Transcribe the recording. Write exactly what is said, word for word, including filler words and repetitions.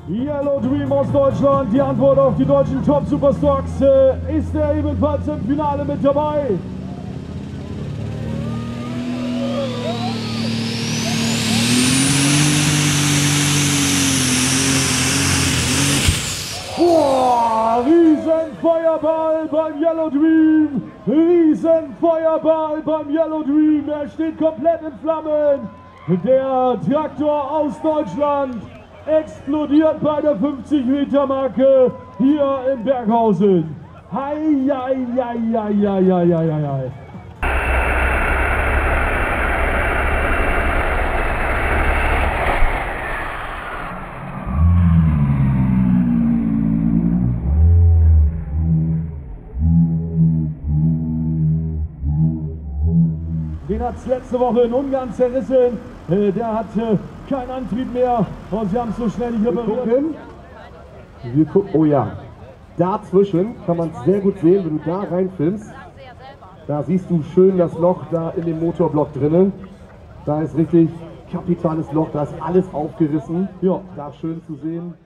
Yellow Dream aus Deutschland, die Antwort auf die deutschen Top Superstocks. Äh, ist er ebenfalls im Finale mit dabei? Boah, Riesenfeuerball beim Yellow Dream. Riesenfeuerball beim Yellow Dream. Er steht komplett in Flammen. Der Traktor aus Deutschland explodiert bei der fünfzig Meter Marke hier in Berghausen. Hei, hei, hei, hei, hei, hei, hei, hei. Den hat es letzte Woche in Ungarn zerrissen. Äh, der hat äh, keinen Antrieb mehr und sie haben es so schnell nicht repariert. Wir gucken. Wir gucken. Oh ja, dazwischen kann man es sehr gut sehen, wenn du da reinfilmst. Da siehst du schön das Loch da in dem Motorblock drinnen. Da ist richtig kapitales Loch, da ist alles aufgerissen. Ja, da schön zu sehen.